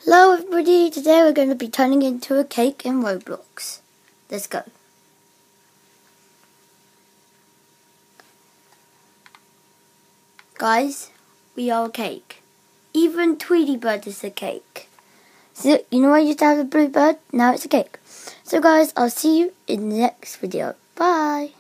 Hello everybody, today we're going to be turning into a cake in Roblox. Let's go. Guys, we are a cake. Even Tweety Bird is a cake. So, you know I used to have a blue bird? Now it's a cake. So guys, I'll see you in the next video. Bye.